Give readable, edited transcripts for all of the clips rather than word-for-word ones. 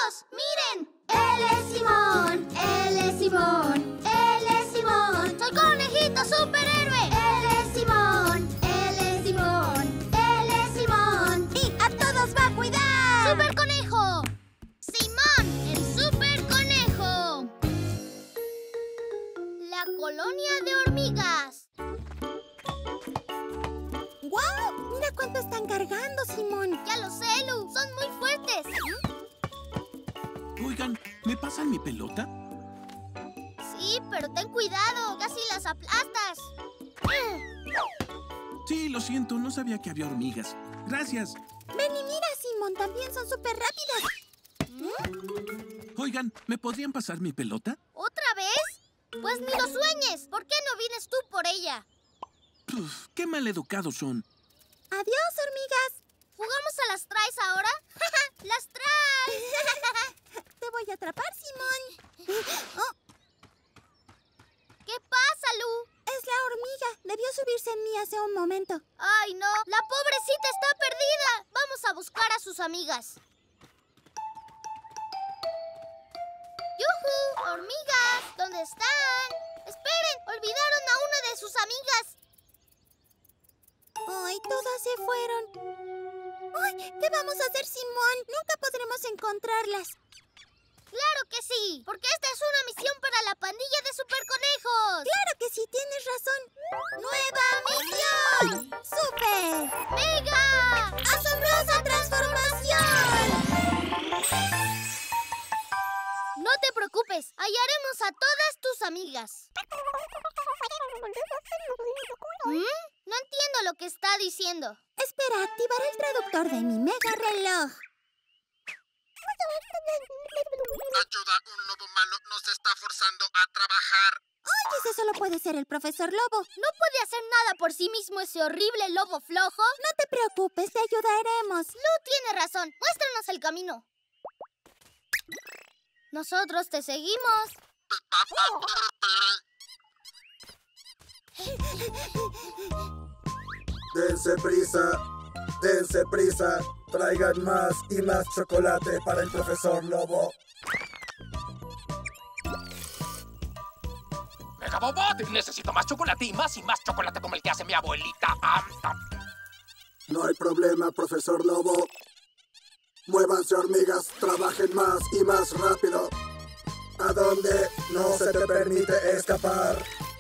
¡Amigos! ¡Miren! ¡Él es Simón! ¡Él es Simón! ¡Él es Simón! ¡Soy conejito superhéroe! ¡Él es Simón! ¡Él es Simón! ¡Él es Simón! ¡Y a todos va a cuidar! ¡Super Conejo! ¡Simón, el Super Conejo! La colonia de hormigas. ¡Guau! ¡Mira cuánto están cargando, Simón! Ya lo sé, Lu. Son muy fuertes. Oigan, ¿me pasan mi pelota? Sí, pero ten cuidado. Casi las aplastas. Sí, lo siento. No sabía que había hormigas. Gracias. Ven y mira, Simón. También son súper rápidas. Oigan, ¿me podrían pasar mi pelota? ¿Otra vez? Pues ni lo sueñes. ¿Por qué no vienes tú por ella? Puf, qué maleducados son. ¡Adiós, hormigas! ¿Jugamos a las traes ahora? ¡Las traes! Te voy a atrapar, Simón. Oh, ¿Qué pasa, Lu? es la hormiga. Debió subirse en mí hace un momento. ¡Ay, no! ¡La pobrecita está perdida! Vamos a buscar a sus amigas. ¡Yujú! ¡Hormigas! ¿Dónde están? ¡Esperen! ¡Olvidaron a una de sus amigas! ¡Ay, todas se fueron! ¡Ay! ¿Qué vamos a hacer, Simón? Nunca podremos encontrarlas. ¡Claro que sí! Porque esta es una misión para la pandilla de superconejos. ¡Claro que sí! ¡Tienes razón! ¡Nueva misión! ¡Súper! ¡Mega! ¡Asombrosa transformación! No te preocupes. Hallaremos a todas tus amigas. No entiendo lo que está diciendo. Espera, activaré el traductor de mi mega reloj. Ayuda, un lobo malo nos está forzando a trabajar. ¡Ay, ese solo puede ser el profesor Lobo! ¿No puede hacer nada por sí mismo ese horrible lobo flojo? No te preocupes, te ayudaremos. Lu tiene razón. Muéstranos el camino. Nosotros te seguimos. Dense prisa, dense prisa. Traigan más y más chocolate para el profesor Lobo. ¡Megabobot! Necesito más chocolate y más chocolate como el que hace mi abuelita. No hay problema, profesor Lobo. Muévanse, hormigas, trabajen más y más rápido. ¿A dónde no se te permite escapar?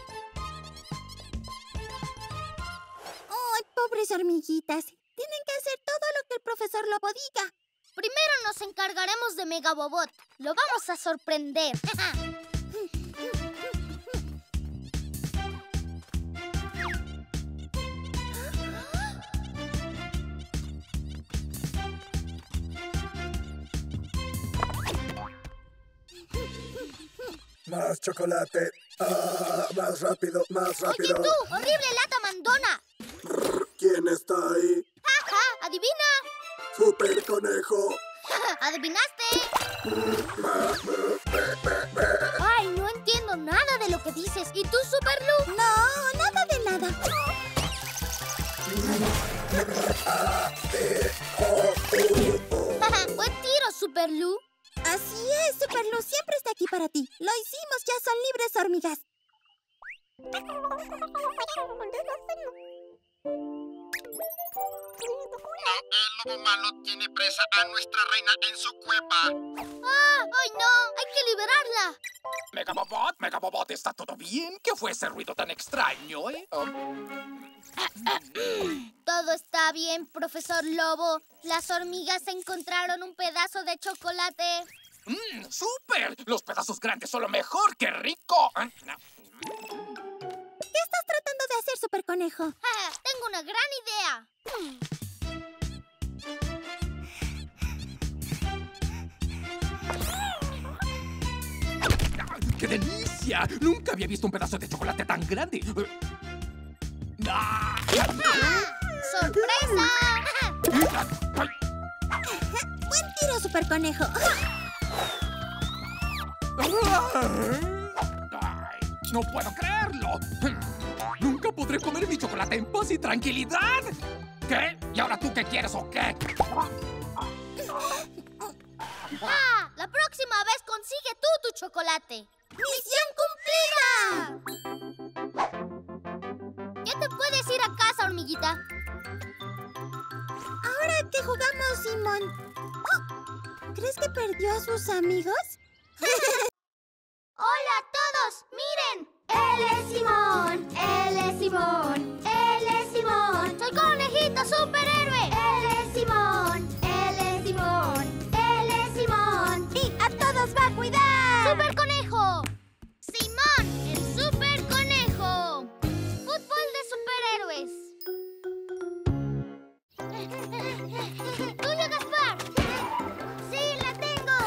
¡Ay, pobres hormiguitas! Tienen que hacer todo lo que el profesor Lobo diga. Primero nos encargaremos de Megabobot. Lo vamos a sorprender. Más chocolate. Más rápido, más rápido. ¡Oye tú, horrible lata mandona! ¿Quién está ahí? ¡Ajá! ¿Adivina? ¡Super Conejo! ¿Adivinaste? Ay, no entiendo nada de lo que dices. ¿Y tú, Super Lu? No, nada de nada. Buen tiro, Super Lu. Así es, Super Lu siempre está aquí para ti. Lo hicimos, ya son libres, hormigas. El lobo malo tiene presa a nuestra reina en su cueva. ¡Ay, no! ¡Hay que liberarla! Megabobot, ¿está todo bien? ¿Qué fue ese ruido tan extraño, Todo está bien, profesor Lobo. Las hormigas encontraron un pedazo de chocolate. ¡Súper! Los pedazos grandes son lo mejor. ¡Qué rico! ¿Qué estás tratando de hacer, Super Conejo? Tengo una gran idea. ¡Qué delicia! Nunca había visto un pedazo de chocolate tan grande. ¡Sorpresa! Buen tiro, Super Conejo. Ay, no puedo creerlo. Nunca podré comer mi chocolate en paz y tranquilidad. ¿Qué? ¿Y ahora tú qué quieres o qué? ¡La chocolate. ¡Misión cumplida! Ya te puedes ir a casa, hormiguita. Ahora que jugamos, Simón. Oh, ¿crees que perdió a sus amigos? ¡Hola a todos! ¡Miren! ¡Él es Simón! ¡Él es Simón! ¡Él es Simón! ¡Soy conejito superhéroe! ¡Él es Simón! ¡Él es Simón! ¡Él es Simón! ¡Y a todos va a cuidar! ¡Super Conejo! ¡Simón, el Super Conejo! ¡Fútbol de superhéroes! ¡Tuya, Gaspar! ¡Sí, la tengo!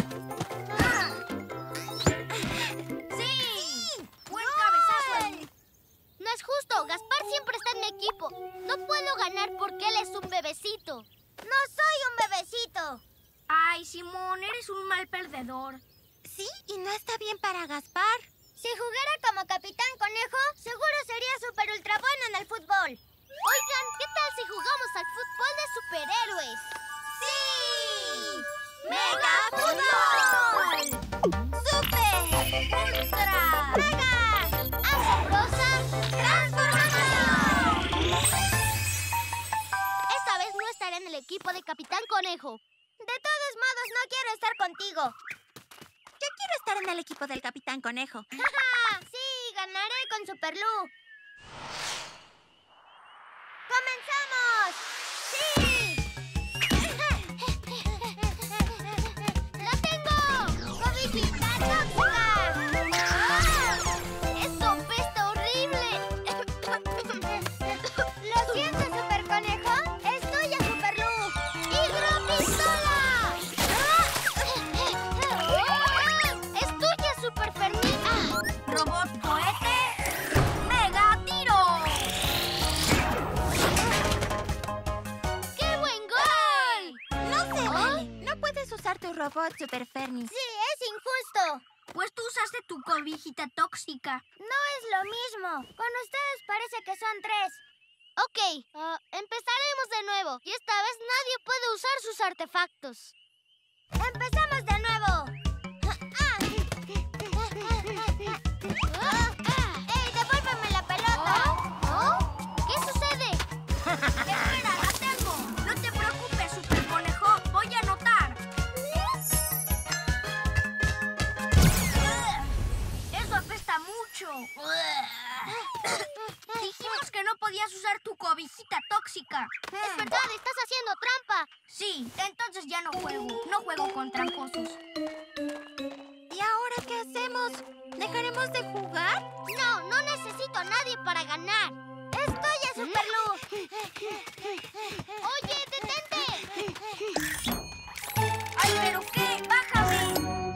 ¡Sí! ¡Buen cabezazo! No es justo. Gaspar siempre está en mi equipo. No puedo ganar porque él es un bebecito. ¡No soy un bebecito! Ay, Simón, eres un mal perdedor. Sí, y no está bien para Gaspar. Si jugara como Capitán Conejo, seguro sería super ultra bueno en el fútbol. Oigan, ¿qué tal si jugamos al fútbol de superhéroes? ¡Sí! ¡Mega Fútbol! ¡Super! ¡Ultra! ¡Mega! ¡Asombrosa transformación! Esta vez no estaré en el equipo de Capitán Conejo. De todos modos, no quiero estar contigo. Yo quiero estar en el equipo del Capitán Conejo. ¡Ja! ¡Sí! ¡Ganaré con Super Lu! ¡Comenzamos! ¡Sí! ¡La tengo! ¡Cobijita tóxica! ¡Ah! ¡Eso apesta horrible! Lo siento, Super Conejo. Es tuya, Super Lu. ¡Hidropistola! ¡Es tuya, Super Fermín! Robot cohete, mega tiro. ¡Qué buen gol! No se vale. No puedes usar tu robot, Super Fernie. Sí, es injusto. Pues tú usaste tu cobijita tóxica. No es lo mismo. Con ustedes parece que son 3. Ok, empezaremos de nuevo. Y esta vez nadie puede usar sus artefactos. ¡Empezamos de nuevo! ¡Ey, devuélveme la pelota! ¿Qué sucede? Espera, la tengo. No te preocupes, Super Conejo. Voy a anotar. Eso apesta mucho. Dijimos que no podías usar tu cobijita tóxica. Es verdad, estás haciendo trampa. Sí, entonces ya no juego. No juego con tramposos. ¿Y ahora qué hacemos? ¿Dejaremos de jugar? No, no necesito a nadie para ganar. ¡Es tuya, Super Lu! ¡Oye, detente! ¡Ay, pero qué! ¡Bájame!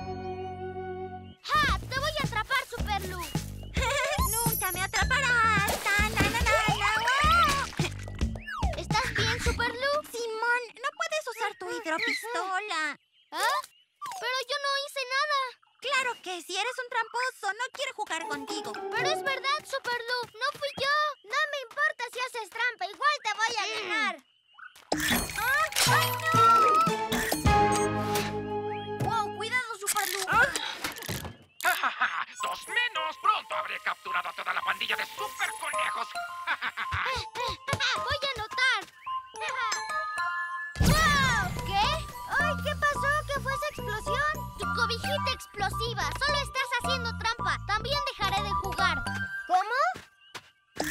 ¡Ja! ¡Te voy a atrapar, Super Lu! ¡Nunca me atraparás! ¡Na, na, na, na, na! ¿Estás bien, Super Lu? Simón, no puedes usar tu hidropistola. ¿Ah? Pero yo no hice nada. Claro que si eres un tramposo, no quiero jugar contigo. Pero es verdad, Super Lu. No fui yo. No me importa si haces trampa. Igual te voy a ganar. ¡Ay, no! ¡Wow! ¡Cuidado, Super Lu! ¡Dos menos! Pronto habré capturado a toda la pandilla de super conejos. Voy a anotar. ¡Wow! ¿Qué? ¡Ay, qué pasó! ¿Qué fue esa explosión? Tu cobijita explosiva. Solo estás haciendo trampa. También dejaré de jugar. ¿Cómo?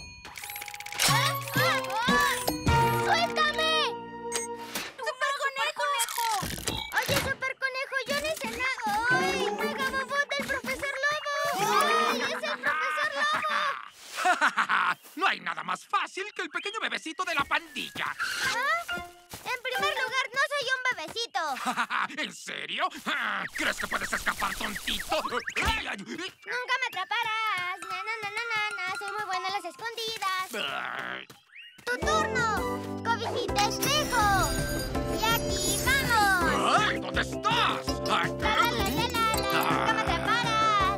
¡Suéltame! ¡Super Conejo! Oye, Super Conejo, yo no hice nada. ¡Ay! ¡Megabobot del Profesor Lobo! ¡Ay, es el Profesor Lobo! No hay nada más fácil que el pequeño bebecito de la pandilla. ¿Ah? En primer lugar, no soy un bebecito. ¿En serio? ¿Crees que puedes escapar, tontito? Nunca me atraparás. Na, na, na, na, na, na. Soy muy buena en las escondidas. ¡Tu turno! ¡Cobijita espejo! ¡Y aquí vamos! ¡Ay! ¿Dónde estás? ¡Ay, ¡La, la, la, la, la, la! ¡Nunca me atraparás!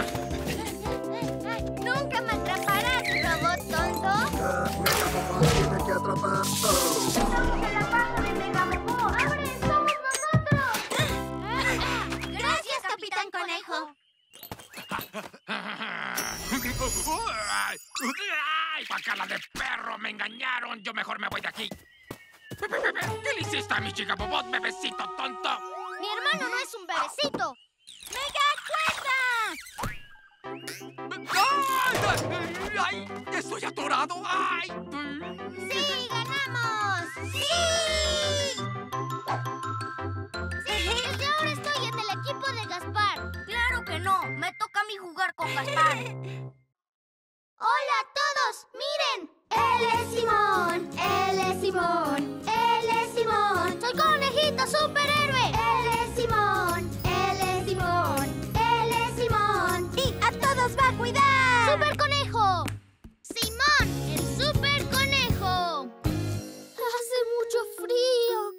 ¡Nunca me atraparás, robot tonto! Megabobot tiene que atrapar. ¡Estamos en la base de Megabobot! ¡Ahora somos nosotros! ¡Gracias, Capitán Conejo! mejor me voy de aquí. ¿Qué le hiciste a mi Gigabobot, bebecito tonto? Mi hermano no es un bebecito. ¡Mega ¡Ay! ¡Ay! ¡Estoy atorado! ¡Ay! ¡Sí, ganamos! ¡Sí! Desde ahora estoy en el equipo de Gaspar. Claro que no. Me toca a mí jugar con Gaspar. ¡Hola a todos! ¡Miren! ¡Él es Simón! ¡Él es Simón! ¡Él es Simón! ¡Soy conejito superhéroe! ¡Él es Simón! ¡Él es Simón! ¡Él es Simón! ¡Y a todos va a cuidar! ¡Super conejo! ¡Simón, el super conejo! Hace mucho frío.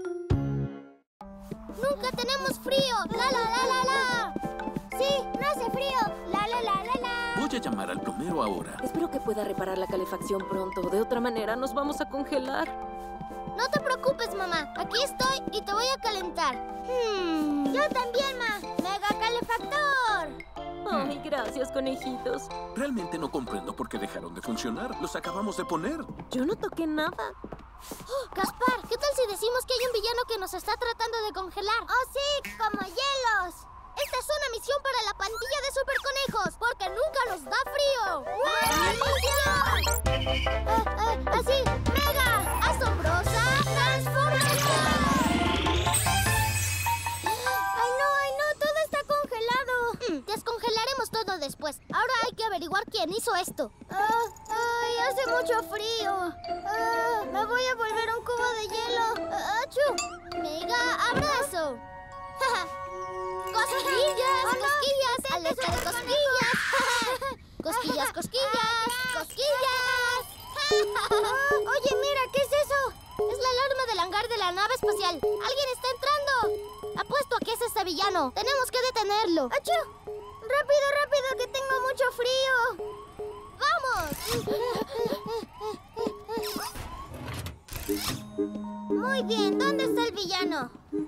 Nunca tenemos frío. ¡La, la, la, la, la! Sí, no hace frío. ¡La, la, la, la, la! Voy a llamar al plomero ahora. Espero que pueda reparar la calefacción pronto. De otra manera, nos vamos a congelar. No te preocupes, mamá. Aquí estoy y te voy a calentar. Yo también, ma. ¡Mega calefactor! Ay, gracias, conejitos. Realmente no comprendo por qué dejaron de funcionar. Los acabamos de poner. Yo no toqué nada. Gaspar, ¿qué tal si decimos que hay un villano que nos está tratando de congelar? ¡Oh, sí! ¡Como hielos! Esta es una misión para la pandilla de superconejos, porque nunca nos da frío. ¡Nueva misión! Así, mega, asombrosa transformación. ¡Ay, no! Todo está congelado. Descongelaremos todo después. Ahora hay que averiguar quién hizo esto. ¡Ay, hace mucho frío! Me voy a volver un cubo de hielo. ¡Achú! ¡Mega abrazo! ¡Cosquillas! ¡Oh, no! ¡Cosquillas! ¡Alerta de cosquillas! ¡Cosquillas, cosquillas! ¡Cosquillas! Oye, mira, ¿qué es eso? Es la alarma del hangar de la nave espacial. ¡Alguien está entrando! Apuesto a que es este villano. Tenemos que detenerlo. ¡Achú! ¡Rápido, rápido, que tengo mucho frío! ¡Vamos! Muy bien, ¿dónde está el villano?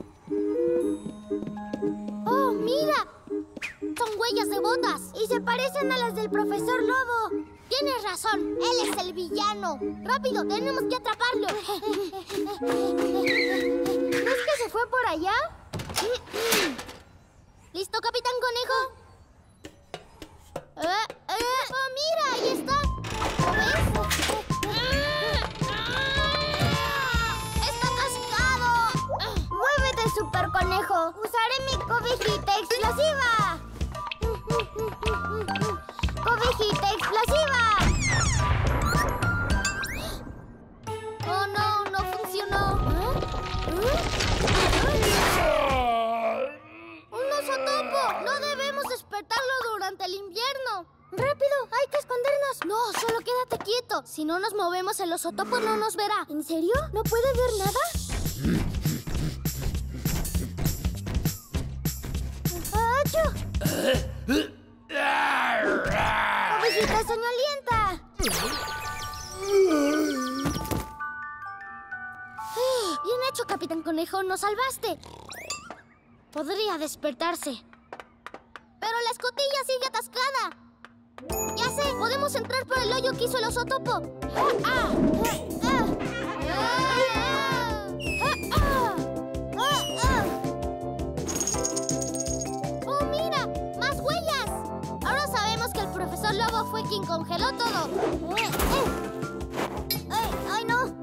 ¡Oh, mira! Son huellas de botas. Y se parecen a las del profesor Lobo. Tienes razón, él es el villano. ¡Rápido, tenemos que atraparlo! ¿Es que se fue por allá? ¿Listo, Capitán Conejo? ¡Oh, mira! ¡Ahí está! ¿Lo ves? ¡Está atascado! ¡Muévete, super conejo! ¡Usaré mi cobijita explosiva! ¡Cobijita explosiva! ¡Oh, no! ¡No funcionó! ¡Un oso topo! ¡No debemos despertarlo durante el invierno! ¡Rápido! ¡Hay que escondernos! No, solo quédate quieto. Si no nos movemos, el oso topo no nos verá. ¿En serio? ¿No puede ver nada? ¡Achú! ¡Ovejita soñolienta! Bien hecho, Capitán Conejo. Nos salvaste. Podría despertarse. Pero la escotilla sigue atascada. Ya sé, podemos entrar por el hoyo que hizo el oso topo. ¡Oh, mira! ¡Más huellas! Ahora sabemos que el profesor Lobo fue quien congeló todo. ¡Ay, no!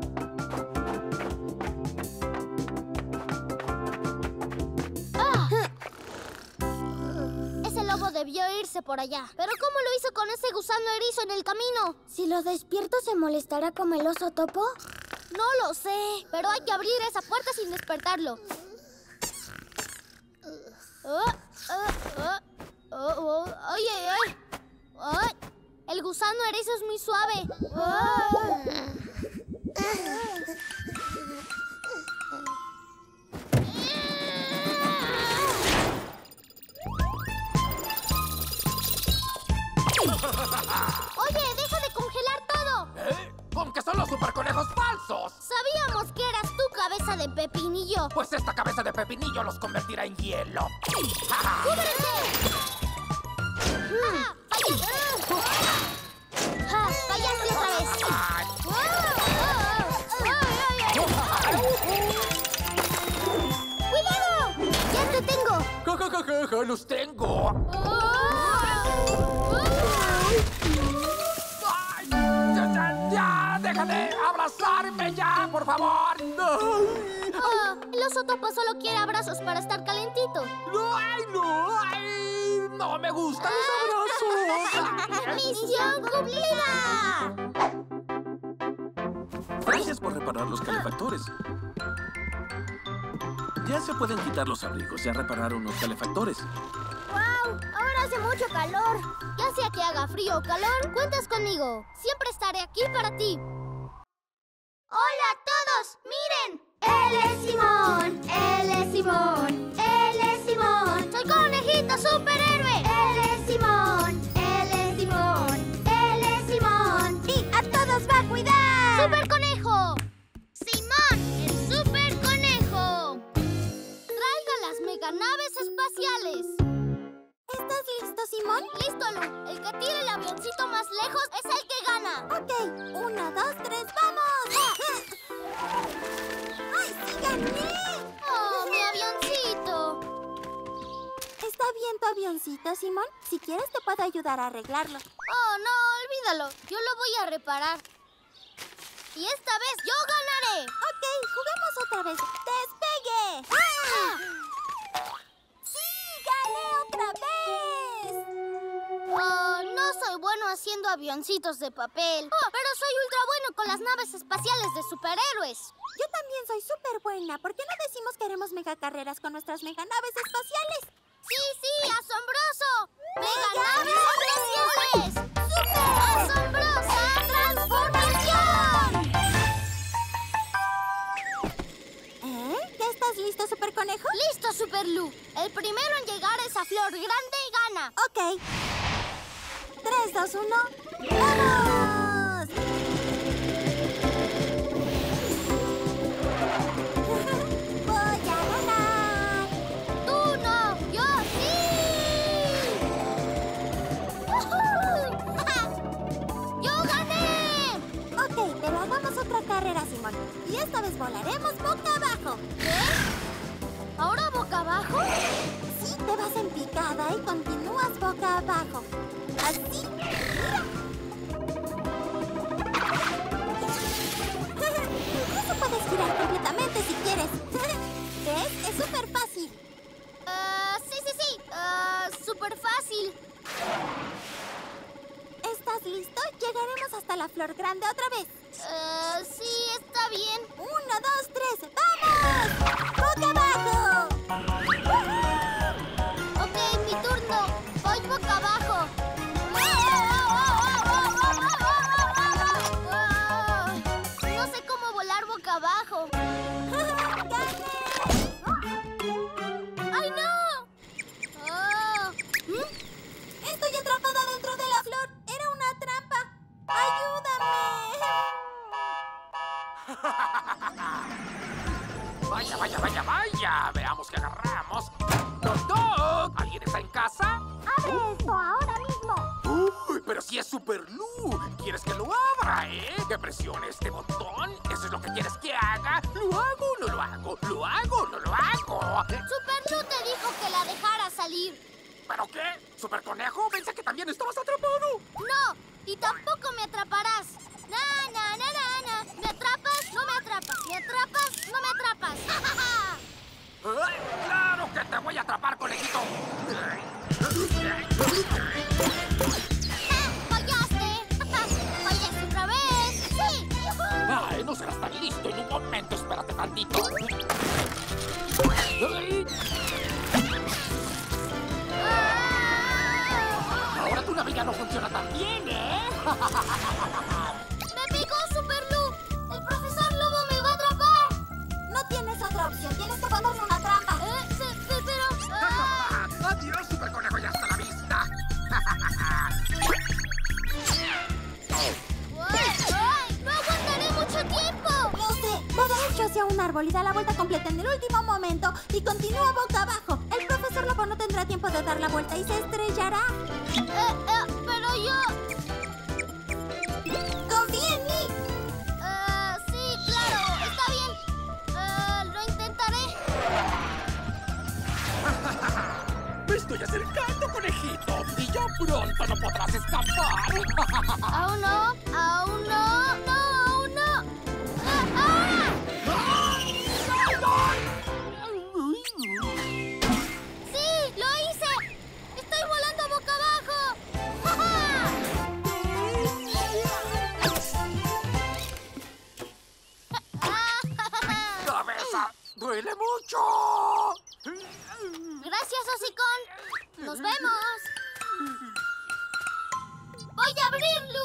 Ese lobo debió irse por allá. ¿Pero cómo lo hizo con ese gusano erizo en el camino? Si lo despierto, ¿se molestará como el oso topo? No lo sé, pero hay que abrir esa puerta sin despertarlo. ¡Ay! El gusano erizo es muy suave. Oye, deja de congelar todo. ¿Con que son los superconejos falsos? Sabíamos que eras tú, cabeza de pepinillo. Pues esta cabeza de pepinillo los convertirá en hielo. ¡Fallaste otra vez! Ay. ¡Los tengo! ¡Ay! ¡Ya! ¡Deja de abrazarme ya, por favor! El oso topo solo quiere abrazos para estar calentito. ¡No! ¡Ay, no! ¡Ay! ¡No me gustan los abrazos! ¡Misión cumplida! Gracias por reparar los calefactores. Ya se pueden quitar los abrigos. Ya repararon los calefactores. ¡Wow! Ahora hace mucho calor. Ya sea que haga frío o calor, cuentas conmigo. Siempre estaré aquí para ti. ¡Hola a todos! ¡Miren! ¡Él es Simón! ¡Él es Simón! ¡Él es Simón! ¡Soy conejito superhéroe! ¡Él es Simón! ¡Él es Simón! ¡Él es Simón! ¡Y a todos va a cuidar! ¡Super conejo! ¡Simón, el super conejo! ¡Traiga las meganaves espaciales! ¿Estás listo, Simón? ¡Listo, Lu! El que tire el avioncito más lejos es el que gana. Ok, 1, 2, 3, ¡vamos! ¡Ay, sí gané! ¡Oh, mi avioncito! ¿Está bien tu avioncito, Simón? Si quieres te puedo ayudar a arreglarlo. Oh, no, olvídalo. Yo lo voy a reparar. Y esta vez yo ganaré. Ok, juguemos otra vez. ¡Despegue! ¡Ah! ¡Sí, gané otra vez! Oh, no soy bueno haciendo avioncitos de papel. Oh, pero soy ultra bueno con las naves espaciales de superhéroes. Yo también soy súper buena. ¿Por qué no decimos que haremos megacarreras con nuestras meganaves espaciales? ¡Sí, asombroso! ¡Meganaves espaciales! ¡Súper asombrosa transformación! ¿Ya estás listo, Super Conejo? ¡Listo, Super Lu! El primero en llegar a esa flor grande gana. Ok. 3, 2, 1. ¡Vamos! Voy a ganar. ¡Tú no! ¡Yo sí! ¡Yo gané! Ok, pero hagamos otra carrera, Simón. Y esta vez volaremos boca abajo. ¿Qué? ¿Ahora boca abajo? Sí, te vas en picada y continúas boca abajo. Así. Mira. Incluso puedes girar completamente si quieres. ¿Ves? Es súper fácil. Sí. Súper fácil. ¿Estás listo? Llegaremos hasta la flor grande otra vez. Sí, está bien. 1, 2, 3. ¡Vamos! ¡Boca abajo! Ok, mi turno. Voy boca abajo. No sé cómo volar boca abajo. ¡Ay, no! Oh. Estoy atrapada dentro de la flor. Era una trampa. ¡Ayúdame! Vaya. Veamos qué agarramos. ¡Toc! ¿Alguien está en casa? ¡Abre esto ahora mismo! ¡Uy! Pero si es Super Lu. ¿Quieres que lo abra, ¿Que presione este botón? ¿Eso es lo que quieres que haga? ¿Lo hago o no lo hago? ¿Lo hago o no lo hago? Super Lu te dijo que la dejara salir. ¿Pero qué? ¿Super Conejo? Pensé que también estabas atrapado. No, y tampoco me atraparás. Na. ¿Me atrapas? No me atrapas. ¿Me atrapas? No me atrapas. ¡Ay, ¡claro que te voy a atrapar, conejito! ¡Fallaste! ¡Fallaste otra vez! ¡Sí! ¡Ay, no serás tan listo en un momento! ¡Espérate tantito! ¡Ay! Ahora tu nave ya no funciona tan bien, ¡Me picó, Super Lu! ¡El profesor Lobo me va a atrapar! No tienes otra opción. Tienes que ponerle una trampa. Pero... ¡Adiós, Super Conejo! ¡Ya hasta la vista! ¡Ay! ¡No aguantaré mucho tiempo! Lo sé. Va derecho hacia un árbol y da la vuelta completa en el último momento y continúa boca abajo. El profesor Lobo no tendrá tiempo de dar la vuelta y se estrellará. Pero yo... ¡Confía en mí! Sí, claro, está bien. Lo intentaré. Pronto no podrás escapar. Aún no, aún no, no, aún no. ¡Ahora! ¡Sí! ¡Lo hice! ¡Estoy volando boca abajo! ¡Cabeza! ¡Duele mucho! Gracias, hocicón. ¡Nos vemos! ¡Voy a abrirlo!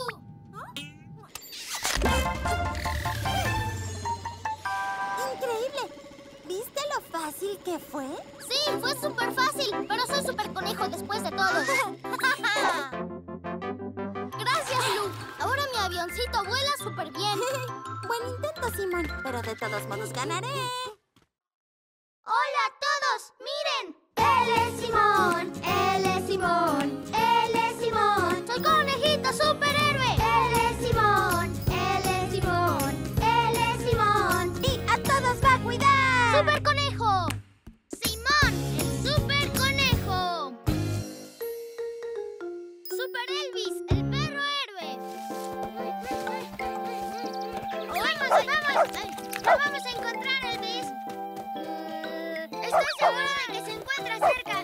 ¡Increíble! ¿Viste lo fácil que fue? Sí, fue súper fácil, pero soy súper conejo después de todo. Gracias, Lu. Ahora mi avioncito vuela súper bien. Buen intento, Simón, pero de todos modos ganaré. ¡Hola a todos! ¡Miren! ¡Él es Simón! ¡Él es Simón! ¡Él es Simón! ¡Soy conejito superhéroe! ¡Él es Simón! ¡Él es Simón! ¡Él es Simón! ¡Y a todos va a cuidar! ¡Super conejo! ¡Simón! ¡El super conejo! ¡Super Elvis! ¡El perro héroe! ¡Vamos, vamos! ¡No vamos a encontrar, Elvis! Estoy segura de que se encuentra cerca.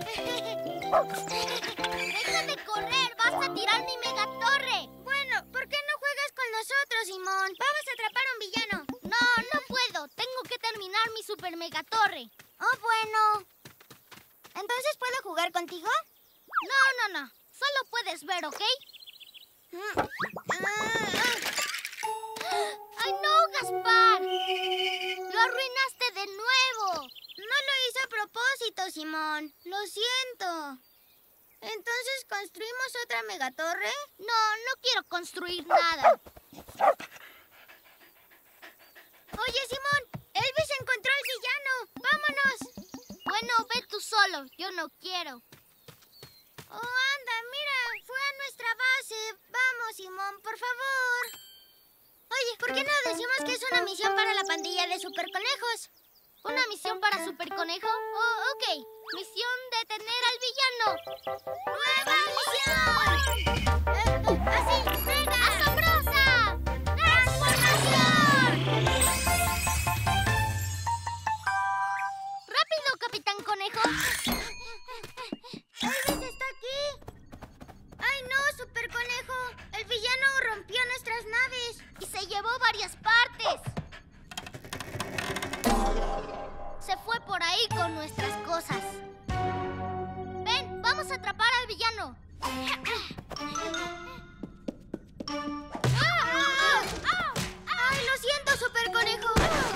¡Deja de correr! ¡Vas a tirar mi megatorre! Bueno, ¿por qué no juegas con nosotros, Simón? Vamos a atrapar a un villano. No, no puedo. Tengo que terminar mi super megatorre. Oh, bueno. ¿Entonces puedo jugar contigo? No, no, no. Solo puedes ver, ¿ok? ¡Ay, no, Gaspar! ¡Lo arruinaste de nuevo! No lo hice a propósito, Simón. Lo siento. ¿Entonces construimos otra megatorre? No, no quiero construir nada. Oye, Simón, Elvis encontró al villano. ¡Vámonos! Bueno, ve tú solo. Yo no quiero. Oh, anda, mira. Fue a nuestra base. Vamos, Simón, por favor. Oye, ¿por qué no decimos que es una misión para la pandilla de superconejos? ¿Una misión para Superconejo? Oh, ok. Misión detener al villano. ¡Nueva misión! ¡Así! ¡Mega! ¡Asombrosa! ¡Transformación! ¡Rápido, Capitán Conejo! ¡Elvis está aquí! ¡Ay, no, Superconejo! El villano rompió nuestras naves y se llevó varias partes. Se fue por ahí con nuestras cosas. Ven, vamos a atrapar al villano. ¡Ay, lo siento, Superconejo!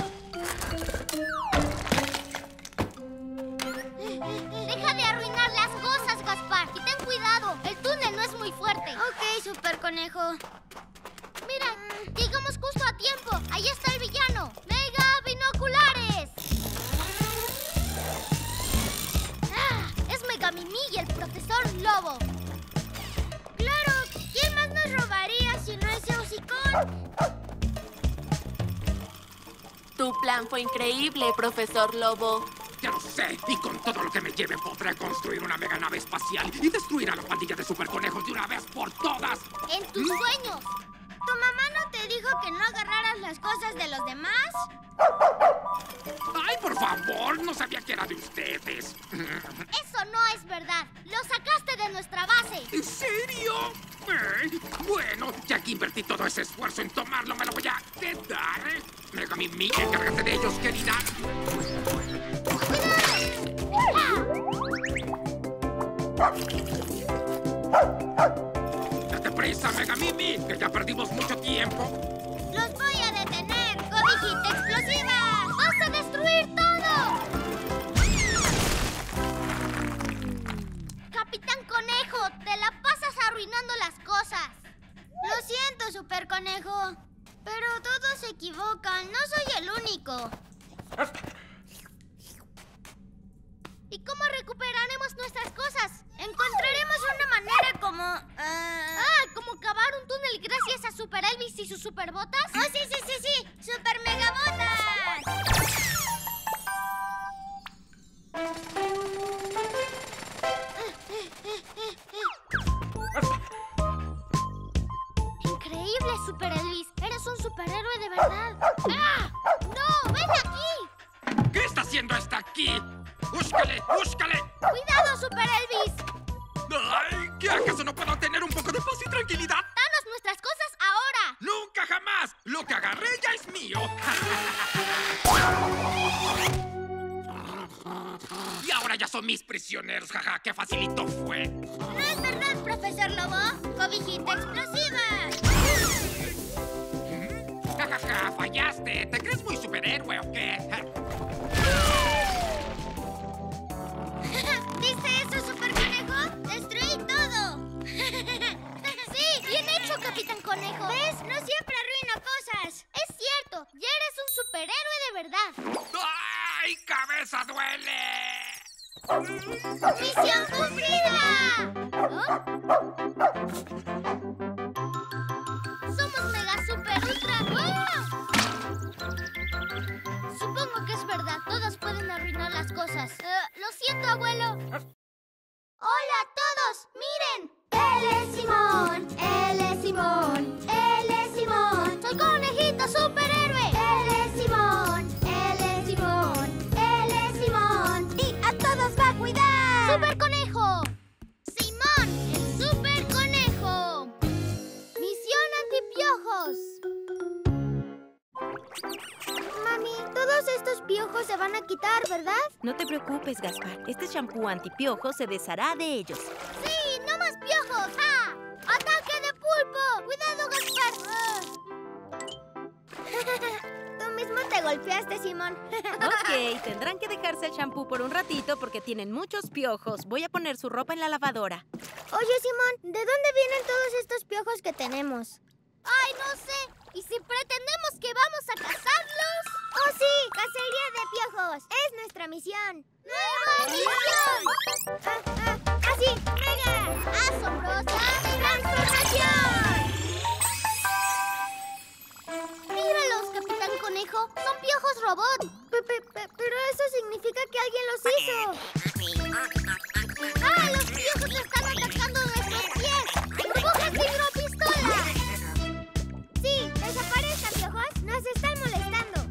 Deja de arruinar las cosas, Gaspar. Y ten cuidado, el túnel no es muy fuerte. Ok, Superconejo. Mira, llegamos justo a tiempo. Ahí está el villano. ¡Mega binoculares! Es Mega Mimi y el profesor Lobo. ¡Claro! ¿Quién más nos robaría si no ese hocicón? Tu plan fue increíble, profesor Lobo. Ya lo sé, y con todo lo que me lleve podré construir una mega nave espacial y destruir a la pandilla de superconejos de una vez por todas. En tus sueños. ¿Tu mamá no te dijo que no agarraras las cosas de los demás? ¡Ay, por favor! No sabía que era de ustedes. Eso no es verdad. Lo sacaste de nuestra base. ¿En serio? Bueno, ya que invertí todo ese esfuerzo en tomarlo, me lo voy a quedar. Mega Mimi, encárgate de ellos, querida. ¡Date prisa, Mega Mimi! ¡Que ya perdimos mucho tiempo! ¡Los voy a detener! ¡Cobijita explosiva! ¡Vas a destruir todo! Capitán Conejo, te la pasas arruinando las cosas. Lo siento, Superconejo. Pero todos se equivocan. No soy el único. ¿Y cómo recuperaremos nuestras cosas? Encontraremos una manera como... como cavar un túnel gracias a Super Elvis y su Super ahora ya son mis prisioneros. Jaja, qué facilito fue. No es verdad, profesor Lobo. Cobijita explosiva. Jajaja, fallaste. ¿Te crees muy superhéroe o qué? ¿Viste eso, Super Conejo? ¡Destruí todo! Sí, bien hecho, Capitán Conejo. ¿Ves? No siempre arruino cosas. Es cierto, ya eres un superhéroe de verdad. ¡Ay, cabeza duele! ¡Misión cumplida! ¿Oh? Somos mega super ultra. ¡Oh! Supongo que es verdad. Todos pueden arruinar las cosas. Lo siento, abuelo. ¡Hola a todos! ¡Miren! ¡Él es Simón! ¡Él es Simón! ¡Él es Simón! ¡Soy conejito superhéroe! ¡Él es Simón! ¡Él es Simón! ¡Él es Simón! ¡Y a todos va a cuidar! ¡Super Conejo! ¡Simón, el Super Conejo! ¡Misión antipiojos! Mami, todos estos piojos se van a quitar, ¿verdad? No te preocupes, Gaspar. Este champú antipiojos se deshará de ellos. ¡Sí! ¡No más piojos! ¡Ah! ¡Ataque de pulpo! ¡Cuidado, Gaspar! Tú mismo te golpeaste, Simón. Ok, tendrán que dejarse el champú por un ratito porque tienen muchos piojos. Voy a poner su ropa en la lavadora. Oye, Simón, ¿de dónde vienen todos estos piojos que tenemos? ¡Ay, no sé! ¿Y si pretendemos que vamos a cazarlos? ¡Oh, sí! ¡Cacería de piojos! ¡Es nuestra misión! ¡Nueva misión! ¡Así! ¡Mega! ¡Asombrosa transformación! ¡Míralos, Capitán Conejo! ¡Son piojos robot! Pero eso significa que alguien los hizo. ¡Ah! ¡Los piojos están atacando nuestros pies! ¡Burbujas de hidropistola! ¡Sí! ¡Desaparezcan, piojos! ¡Nos están molestando!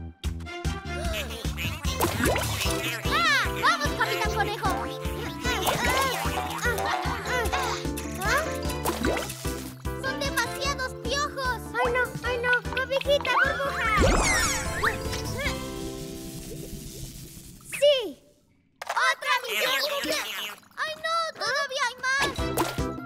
¡Ah! ¡Vamos, Capitán Conejo! ¿Ah? ¡Son demasiados piojos! ¡Ay, no! ¡Ay, no! ¡Cobijita, burbuja! ¡Sí! ¡Otra misión! ¡Ay, no! ¡Todavía hay más!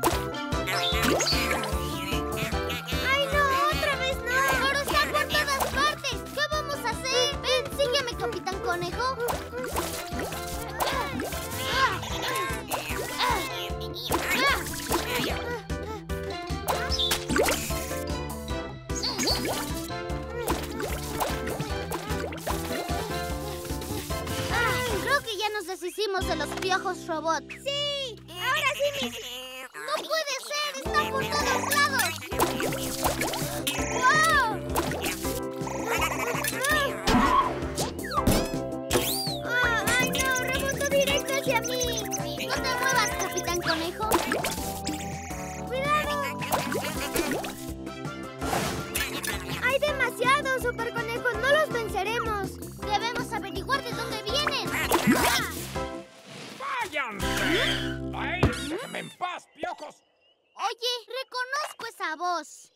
¡Ay, no! ¡Otra vez no! ¡Pero está por todas partes! ¿Qué vamos a hacer? Ven, sígueme, Capitán Conejo. Creo que ya nos deshicimos de los piojos robot. ¡Sí! ¡Ahora sí, mis... ¡No puede ser! ¡Están por todos lados! ¡Wow! ¡Ay, no! ¡Rebotó directo hacia mí! ¡No te muevas, Capitán Conejo! ¡Cuidado! ¡Hay demasiados, Super Conejo! ¡No los venceremos! ¡Debemos averiguar de dónde vienen! ¡Váyanse! ¡Ay, déjenme en paz, piojos! Oye, reconozco esa voz.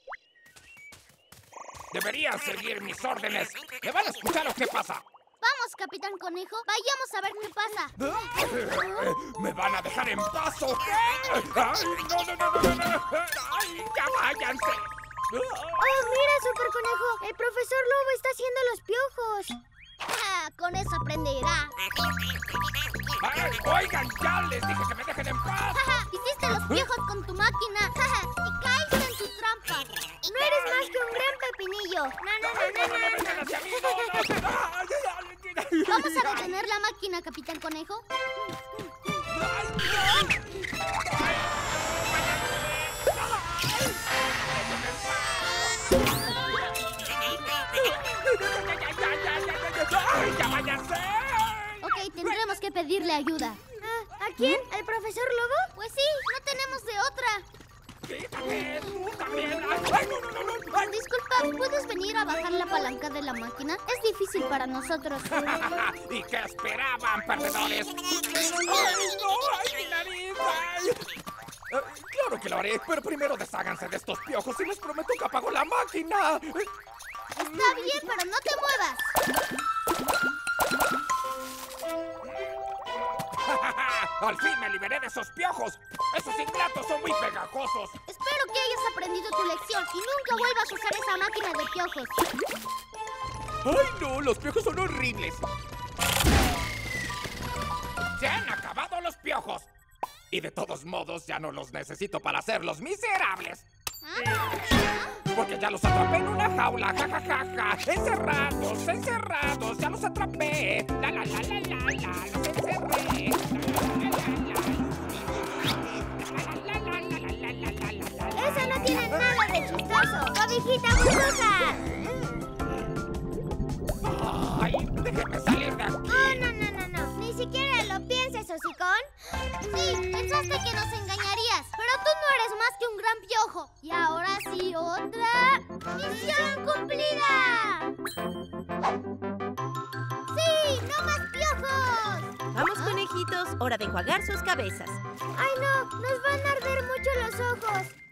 Deberían seguir mis órdenes. ¿Me van a escuchar o qué pasa? Vamos, Capitán Conejo. Vayamos a ver qué pasa. ¿Me van a dejar en paz o qué? ¡Ay, no! ¡Ay, ya váyanse! ¡Oh, mira, Super Conejo! El profesor Lobo está haciendo los piojos. Con eso aprenderá. Ay, oigan, ya les dije que me dejen en paz. Hiciste los piojos con tu máquina y caíste en su trampa. No eres más que un gran pepinillo. Vamos a detener la máquina, Capitán Conejo. ¡Ya váyanse! Ok, tendremos que pedirle ayuda. ¿A quién? ¿Al profesor Lobo? Pues sí, no tenemos de otra. ¡Quítate! ¡Tú también! ¡Ay, no! ¡Ay! Disculpa, ¿puedes venir a bajar la palanca de la máquina? Es difícil para nosotros. ¿Y qué esperaban, perdedores? ¡Ay, no! ¡Ay, mi nariz! ¡Ay! Claro que lo haré, pero primero desháganse de estos piojos y les prometo que apago la máquina. Está bien, pero no te muevas. ¡Al fin me liberé de esos piojos! ¡Esos ingratos son muy pegajosos! Espero que hayas aprendido tu lección y nunca vuelvas a usar esa máquina de piojos. ¡Ay, no! ¡Los piojos son horribles! ¡Se han acabado los piojos! Y de todos modos ya no los necesito para hacerlos miserables. Porque ya los atrapé en una jaula, ja, ja, ja, ja. Encerrados, encerrados, ya los atrapé. La, la, la, la, la, la, los encerré. Eso no tiene nada de chistoso. ¡Cobijita burbuja! ¡Ay! ¡Déjenme salir de aquí! Oh, no. Ni siquiera lo pienses, hocicón. Sí, pensaste que nos engañarías, pero tú no eres más que un gran piojo. Y ahora sí, otra misión cumplida. ¡Sí! ¡No más piojos! Vamos, conejitos, hora de enjuagar sus cabezas. ¡Ay, no! ¡Nos van a arder mucho los ojos!